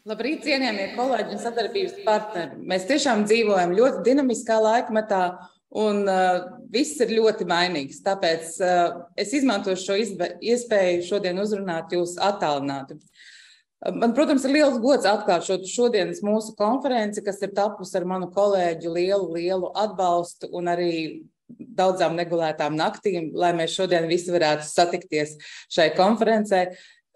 Labrīt, cienījamie kolēģi un sadarbības partneri. Mēs tiešām dzīvojam ļoti dinamiskā laikmetā un viss ir ļoti mainīgs. Tāpēc es izmantošu šo iespēju šodien uzrunāt jūs attālināti. Man, protams, ir liels gods atklāt šodienas mūsu konferenci, kas ir tapusi ar manu kolēģu lielu atbalstu un arī daudzām negulētām naktīm, lai mēs šodien visi varētu satikties šai konferencē,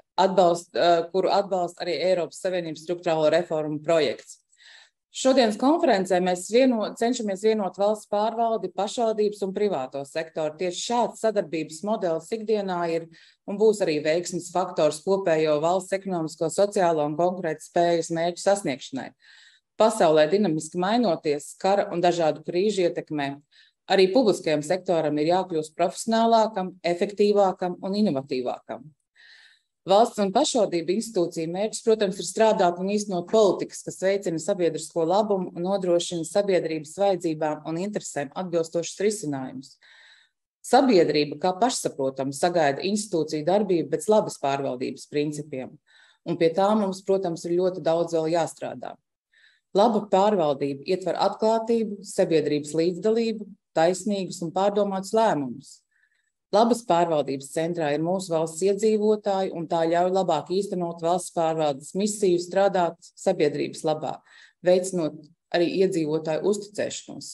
kuru atbalsta arī Eiropas Savienības struktūrālo reformu projekts. Šodienas konferencē mēs cenšamies vienot valsts pārvaldi, pašvaldības un privāto sektoru. Tieši šāds sadarbības modelis ikdienā ir un būs arī veiksmes faktors kopējo valsts ekonomisko, sociālo un konkurētspējas mērķu sasniegšanai. Pasaulē dinamiski mainoties, kara un dažādu krīžu ietekmē, arī publiskajam sektoram ir jākļūst profesionālākam, efektīvākam un inovatīvākam. Valsts un pašvaldību institūciju mērķis, protams, ir strādāt un īstenot politikas, kas veicina sabiedrisko labumu un nodrošina sabiedrības vajadzībām un interesēm atbilstošus risinājumus. Sabiedrība, kā pašsaprotama, sagaida institūciju darbību pēc labas pārvaldības principiem, un pie tā mums, protams, ir ļoti daudz vēl jāstrādā. Laba pārvaldība ietver atklātību, sabiedrības līdzdalību, taisnīgus un pārdomātus lēmumus. Labas pārvaldības centrā ir mūsu valsts iedzīvotāji, un tā ļauj labāk īstenot valsts pārvaldes misiju strādāt sabiedrības labā, veicinot arī iedzīvotāju uzticēšanos.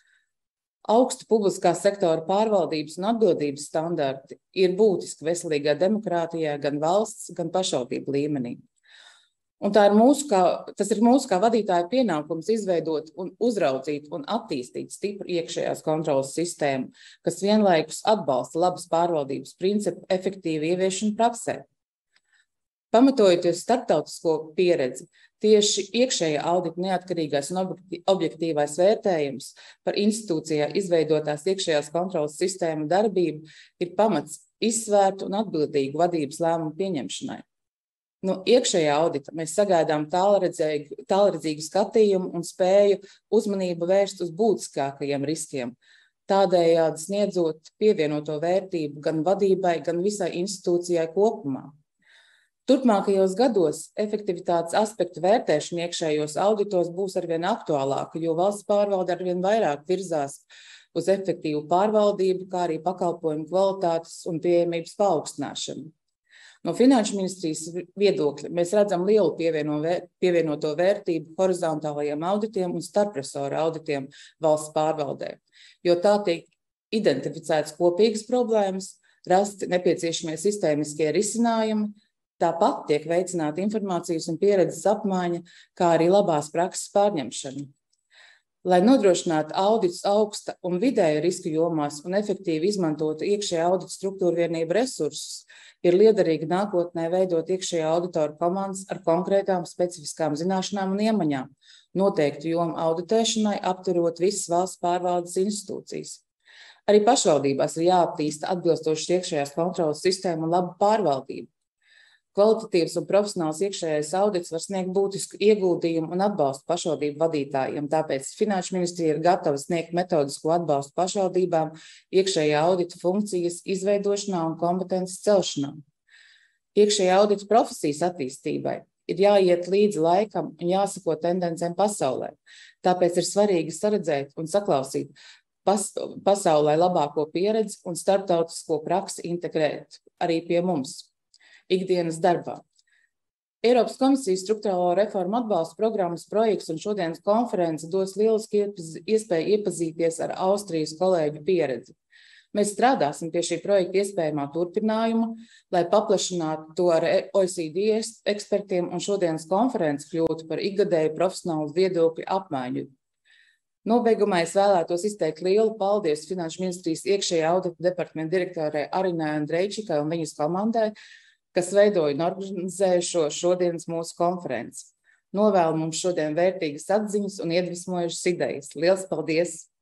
Augstu publiskā sektora pārvaldības un atbildības standarti ir būtiski veselīgā demokrātijā gan valsts, gan pašvaldību līmenī. Un tas ir mūsu kā vadītāju pienākums izveidot un uzraudzīt un attīstīt stipru iekšējās kontrolas sistēmu, kas vienlaikus atbalsta labas pārvaldības principu efektīvu ieviešanu praksē. Pamatojoties starptautisko pieredzi, tieši iekšējā audita neatkarīgais un objektīvais vērtējums par institūcijā izveidotās iekšējās kontrolas sistēmu darbību ir pamats izsvērtu un atbildīgu vadības lēmumu pieņemšanai. No iekšējā audita mēs sagaidām tālredzīgu skatījumu un spēju uzmanību vērst uz būtiskākajiem riskiem, tādējādi sniedzot pievienoto vērtību gan vadībai, gan visai institūcijai kopumā. Turpmākajos gados efektivitātes aspektu vērtēšana iekšējos auditos būs arvien aktuālāka, jo valsts pārvalde arvien vairāk virzās uz efektīvu pārvaldību, kā arī pakalpojumu kvalitātes un pieejamības paaugstināšanu. No Finanšu ministrijas viedokļa mēs redzam lielu pievienoto vērtību horizontālajiem auditiem un starpresoru auditiem valsts pārvaldē, jo tā tiek identificētas kopīgas problēmas, rasti nepieciešamie sistēmiskie risinājumi, tāpat tiek veicināta informācijas un pieredzes apmaiņa, kā arī labās prakses pārņemšana. Lai nodrošinātu auditus augsta un vidēja risku jomās un efektīvi izmantotu iekšējā audita struktūra vienību resursus, ir liederīgi nākotnē veidot iekšējā auditoru komandas ar konkrētām specifiskām zināšanām un iemaņām, noteiktu jomu auditēšanai, aptverot visas valsts pārvaldes institūcijas. Arī pašvaldībās ir jāattīsta atbilstošas iekšējās kontrolas sistēma un laba pārvaldība. Kvalitatīvs un profesionāls iekšējais audits var sniegt būtisku ieguldījumu un atbalstu pašvaldību vadītājiem, tāpēc Finanšu ministrija ir gatava sniegt metodisko atbalstu pašvaldībām iekšējā audita funkcijas izveidošanā un kompetences celšanā. Iekšējā audita profesijas attīstībai ir jāiet līdzi laikam un jāsako tendencēm pasaulē, tāpēc ir svarīgi saredzēt un saklausīt pasaulē labāko pieredzi un starptautisko praksi integrēt arī pie mums ikdienas darbā. Eiropas komisijas struktūrālo reformu atbalsta programmas projekts un šodienas konference dos lielisku iespēju iepazīties ar Austrijas kolēģu pieredzi. Mēs strādāsim pie šī projekta iespējamā turpinājuma, lai paplašinātu to ar OECD ekspertiem un šodienas konference kļūtu par ikgadēju profesionālu viedokļu apmaiņu. Nobeigumā es vēlētos izteikt lielu paldies Finanšu ministrijas iekšējā audita departamenta direktorai Arinai Andrejčikai un viņas komandai, kas veidoja un organizēja šodienas mūsu konferenci. Novēlu mums šodien vērtīgas atziņas un iedvesmojušas idejas. Liels paldies!